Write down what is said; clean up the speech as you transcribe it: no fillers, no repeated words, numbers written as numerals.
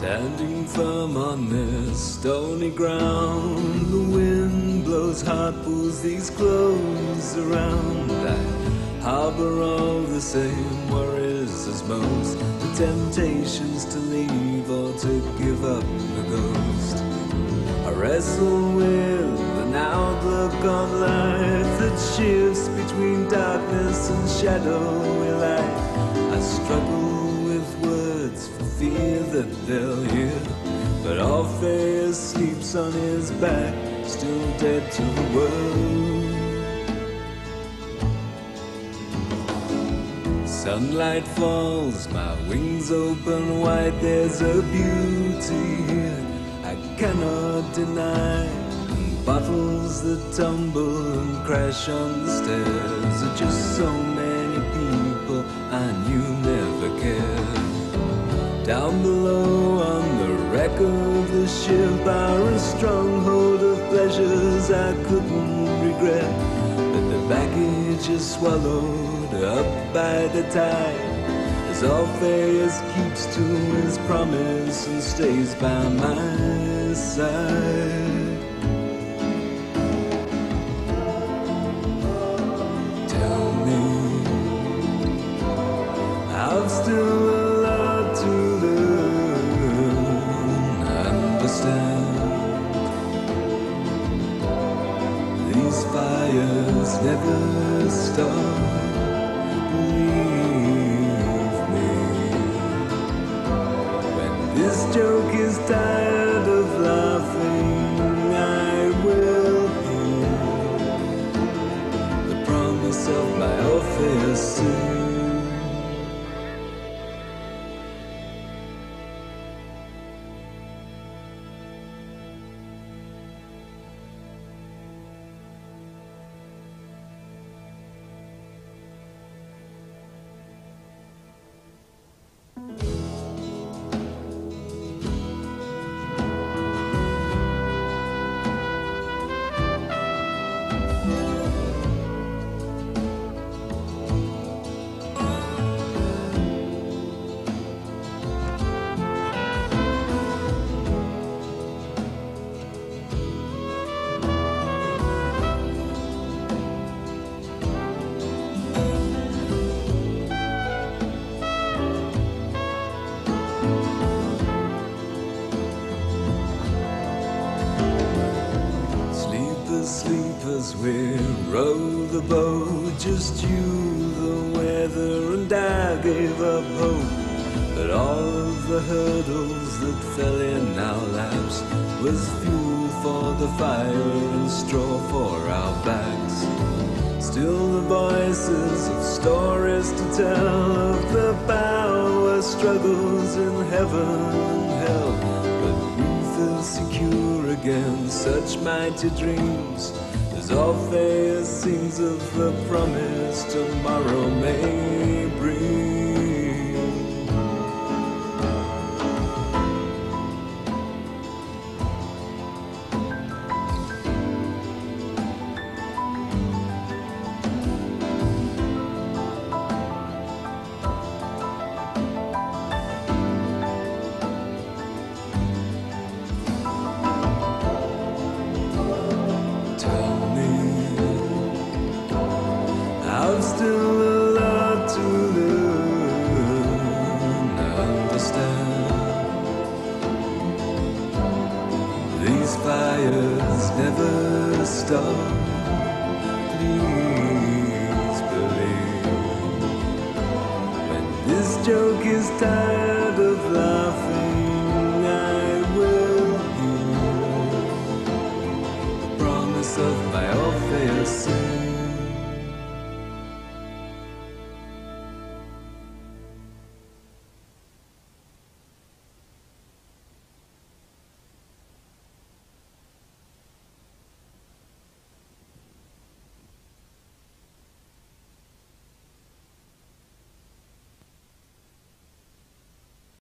Standing firm on this stony ground, the wind blows hard, pulls these clothes around. I harbour all the same worries as most, the temptations to leave or to give up the ghost. I wrestle with an outlook on life that shifts between darkness and shadowy light. I struggle with words for fear that they'll hear, but Orpheus sleeps on his back, still dead to the world. Sunlight falls, my wings open wide, there's a beauty here I cannot deny. And bottles that tumble and crash on the stairs are just so many people I knew never cared. Down below on the wreck of the ship are a stronghold of pleasures I couldn't regret, but the baggage is swallowed up by the tide, as Orpheus keeps to his promise and stays by my side. Tell me, I've still a lot to learn, understand. These fires never stop. This joke is tired of laughing, I will hear the promise of my Orpheus soon. Sleepers, we row the boat, just you, the weather, and I gave up hope. But all of the hurdles that fell in our laps was fuel for the fire and straw for our backs. Still the voices of stories to tell of the power struggles in heaven and hell, but we feel secure against such mighty dreams, as Orpheus sings of the promise tomorrow may bring. I've still a lot to learn, understand. These fires never stop, please believe. When this joke is tired of laughing, I will hear the promise of my Orpheus soon.